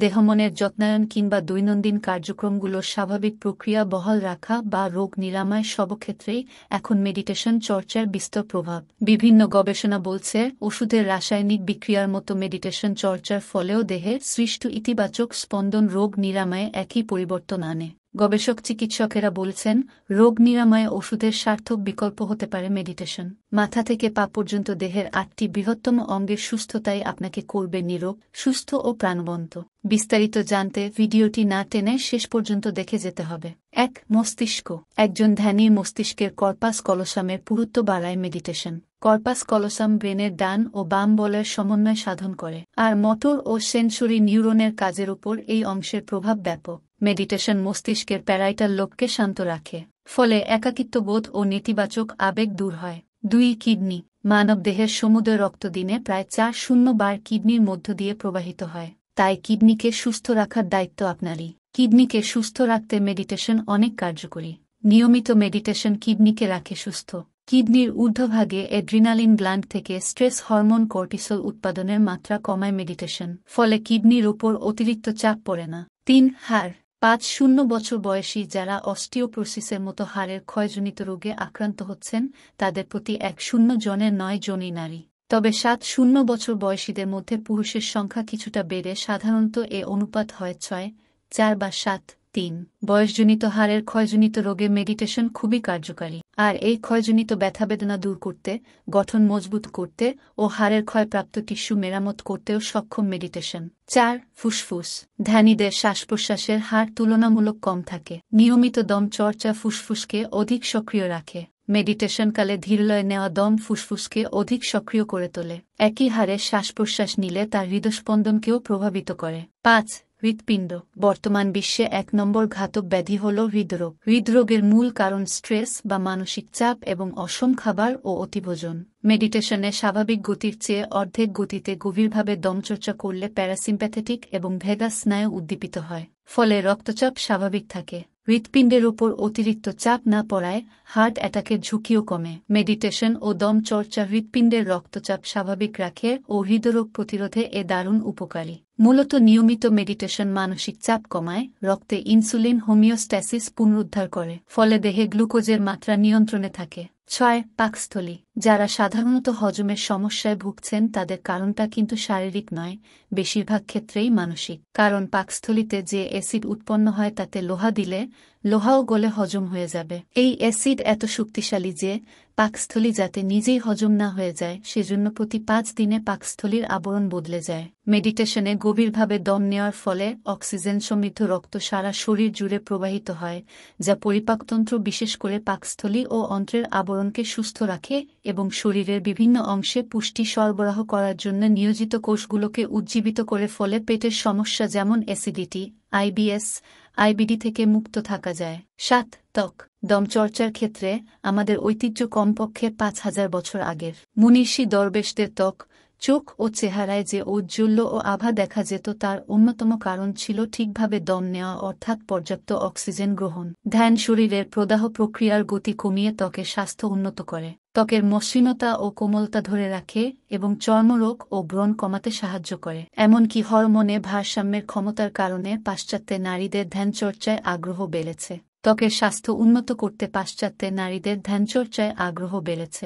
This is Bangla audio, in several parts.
দেহমনের যত্নায়ন কিংবা দৈনন্দিন কার্যক্রমগুলোর স্বাভাবিক প্রক্রিয়া বহাল রাখা বা রোগ নিরাময় সবক্ষেত্রেই এখন মেডিটেশন চর্চার বিস্তর প্রভাব। বিভিন্ন গবেষণা বলছে ওষুধের রাসায়নিক বিক্রিয়ার মতো মেডিটেশন চর্চার ফলেও দেহে সৃষ্ট ইতিবাচক স্পন্দন রোগ নিরাময়ে একই পরিবর্তন আনে। গবেষক চিকিৎসকেরা বলছেন রোগ নিরাময়ে ওষুধের সার্থক বিকল্প হতে পারে মেডিটেশন। মাথা থেকে পা পর্যন্ত দেহের 8টি বৃহত্তম অঙ্গের সুস্থতাই আপনাকে করবে নীরোগ, সুস্থ ও প্রাণবন্ত। বিস্তারিত জানতে ভিডিওটি না টেনে শেষ পর্যন্ত দেখে যেতে হবে। 1. মস্তিষ্ক। একজন ধ্যানীর মস্তিষ্কের কর্পাস কলোসামের পুরুত্ব বাড়ায় মেডিটেশন। কর্পাস কলোসাম ব্রেনের ডান ও বাম বলয়ের সমন্বয় সাধন করে, আর মোটর ও সেন্সরি নিউরনের কাজের উপর এই অংশের প্রভাব ব্যাপক। মেডিটেশন মস্তিষ্কের প্যারাইটাল লোবকে শান্ত রাখে, ফলে একাকিত্ববোধ ও নেতিবাচক আবেগ দূর হয়। 2. কিডনি। মানব দেহের সমুদয় রক্ত দিনে প্রায় 400 বার কিডনির মধ্য দিয়ে প্রবাহিত হয়, তাই কিডনিকে সুস্থ রাখার দায়িত্ব আপনারই। কিডনিকে সুস্থ রাখতে মেডিটেশন অনেক কার্যকরী। নিয়মিত মেডিটেশন কিডনিকে রাখে সুস্থ। কিডনির ঊর্ধ্বভাগে অ্যাড্রিনালিন গ্ল্যান্ড থেকে স্ট্রেস হরমোন কর্টিসল উৎপাদনের মাত্রা কমায় মেডিটেশন, ফলে কিডনির ওপর অতিরিক্ত চাপ পড়ে না। 3. হাড়। 5-0 বছর বয়সী যারা অস্টিওপোরোসিসের মতো হাড়ের ক্ষয়জনিত রোগে আক্রান্ত হচ্ছেন তাদের প্রতি 100 জনের 9 জনই নারী। তবে 7-0 বছর বয়সীদের মধ্যে পুরুষের সংখ্যা কিছুটা বেড়ে সাধারণত এ অনুপাত হয় 6-4 বা 7-3। বয়সজনিত হাড়ের ক্ষয়জনিত রোগে মেডিটেশন খুবই কার্যকারী, আর এই ক্ষয়জনিত ব্যথাবেদনা দূর করতে, গঠন মজবুত করতে ও হাড়ের ক্ষয়প্রাপ্ত টিস্যু মেরামত করতেও সক্ষম মেডিটেশন। 4. ফুসফুস। ধ্যানীদের শ্বাস-প্রশ্বাসের হার তুলনামূলক কম থাকে। নিয়মিত দম চর্চা ফুসফুসকে অধিক সক্রিয় রাখে। মেডিটেশনকালে ধীরলয়ে নেওয়া দম ফুসফুসকে অধিক সক্রিয় করে তোলে। একই হারে শ্বাস-প্রশ্বাস নিলে তার হৃদস্পন্দনকেও প্রভাবিত করে। 5. হৃৎপিণ্ড। বর্তমান বিশ্বে 1 নম্বর ঘাতক ব্যাধি হল হৃদরোগ। হৃদরোগের মূল কারণ স্ট্রেস বা মানসিক চাপ এবং অসম খাবার ও অতিভোজন। মেডিটেশনে স্বাভাবিক গতির চেয়ে অর্ধেক গতিতে গভীরভাবে দমচর্চা করলে প্যারাসিম্প্যাথেটিক এবং ভেগাস স্নায়ু উদ্দীপিত হয়, ফলে রক্তচাপ স্বাভাবিক থাকে। হৃৎপিণ্ডের ওপর অতিরিক্ত চাপ না পড়ায় হার্ট অ্যাটাকের ঝুঁকিও কমে। মেডিটেশন ও দম চর্চা হৃৎপিণ্ডের রক্তচাপ স্বাভাবিক রাখে ও হৃদরোগ প্রতিরোধে দারুণ উপকারী। মূলত নিয়মিত মেডিটেশন মানসিক চাপ কমায়, রক্তে ইনসুলিন হোমিওস্ট্যাসিস পুনরুদ্ধার করে, ফলে দেহে গ্লুকোজের মাত্রা নিয়ন্ত্রণে থাকে। 6. পাকস্থলী। যারা সাধারণত হজমের সমস্যায় ভুগছেন তাদের কারণটা কিন্তু শারীরিক নয়, বেশিরভাগ ক্ষেত্রেই মানসিক। কারণ পাকস্থলীতে যে অ্যাসিড উৎপন্ন হয় তাতে লোহা দিলে লোহাও গলে হজম হয়ে যাবে। এই অ্যাসিড এত শক্তিশালী যে পাকস্থলী যাতে নিজেই হজম না হয়ে যায় সেজন্য প্রতি 5 দিনে পাকস্থলীর আবরণ বদলে যায়। মেডিটেশনে গভীরভাবে দম নেওয়ার ফলে অক্সিজেন সমৃদ্ধ রক্ত সারা শরীর জুড়ে প্রবাহিত হয়, যা পরিপাকতন্ত্র বিশেষ করে পাকস্থলী ও অন্ত্রের আবরণকে সুস্থ রাখে এবং শরীরের বিভিন্ন অংশে পুষ্টি সরবরাহ করার জন্য নিয়োজিত কোষগুলোকে উজ্জীবিত করে, ফলে পেটের সমস্যা যেমন অ্যাসিডিটি, আইবিএস, আইবিডি থেকে মুক্ত থাকা যায়। 7. ত্বক। দমচর্চার ক্ষেত্রে আমাদের ঐতিহ্য কমপক্ষে 5000 বছর আগের। মুনিষী দরবেশদের ত্বক, চোখ ও চেহারায় যে ঔজ্জ্বল্য ও আভা দেখা যেত তার অন্যতম কারণ ছিল ঠিকভাবে দম নেওয়া, অর্থাৎ পর্যাপ্ত অক্সিজেন গ্রহণ। ধ্যান শরীরের প্রদাহ প্রক্রিয়ার গতি কমিয়ে ত্বকের স্বাস্থ্য উন্নত করে, ত্বকের মসৃণতা ও কোমলতা ধরে রাখে এবং চর্মরোগ ও ব্রণ কমাতে সাহায্য করে। এমনকি হরমোনে ভারসাম্যের ক্ষমতার কারণে পাশ্চাত্যে নারীদের ধ্যানচর্চায় আগ্রহ বেড়েছে। ত্বকের স্বাস্থ্য উন্নত করতে পাশ্চাত্যে নারীদের ধ্যানচর্চায় আগ্রহ বেড়েছে।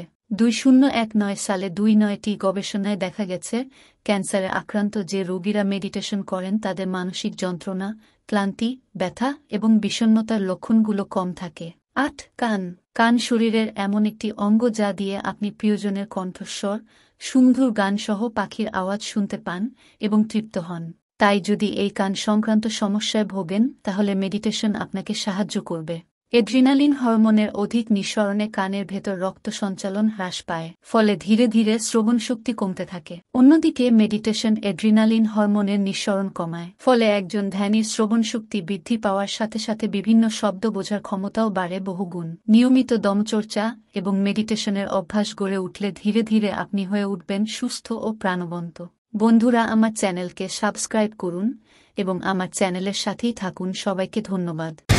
2019 সালে 29টি গবেষণায় দেখা গেছে ক্যান্সারে আক্রান্ত যে রোগীরা মেডিটেশন করেন তাদের মানসিক যন্ত্রণা, ক্লান্তি, ব্যথা এবং বিষণ্ণতার লক্ষণগুলো কম থাকে। 8. কান। কান শরীরের এমন একটি অঙ্গ যা দিয়ে আপনি প্রিয়জনের কণ্ঠস্বর, সুমধুর গানসহ পাখির আওয়াজ শুনতে পান এবং তৃপ্ত হন। তাই যদি এই কান সংক্রান্ত সমস্যায় ভোগেন তাহলে মেডিটেশন আপনাকে সাহায্য করবে। অ্যাড্রিনালিন হরমোনের অধিক নিঃসরণে কানের ভেতর রক্ত সঞ্চালন হ্রাস পায়, ফলে ধীরে ধীরে শ্রবণশক্তি কমতে থাকে। অন্যদিকে মেডিটেশন অ্যাড্রিনালিন হরমোনের নিঃসরণ কমায়, ফলে একজন ধ্যানীর শ্রবণশক্তি বৃদ্ধি পাওয়ার সাথে সাথে বিভিন্ন শব্দ বোঝার ক্ষমতাও বাড়ে বহুগুণ। নিয়মিত দমচর্চা এবং মেডিটেশনের অভ্যাস গড়ে উঠলে ধীরে ধীরে আপনি হয়ে উঠবেন সুস্থ ও প্রাণবন্ত। বন্ধুরা, আমার চ্যানেলকে সাবস্ক্রাইব করুন এবং আমার চ্যানেলের সাথেই থাকুন। সবাইকে ধন্যবাদ।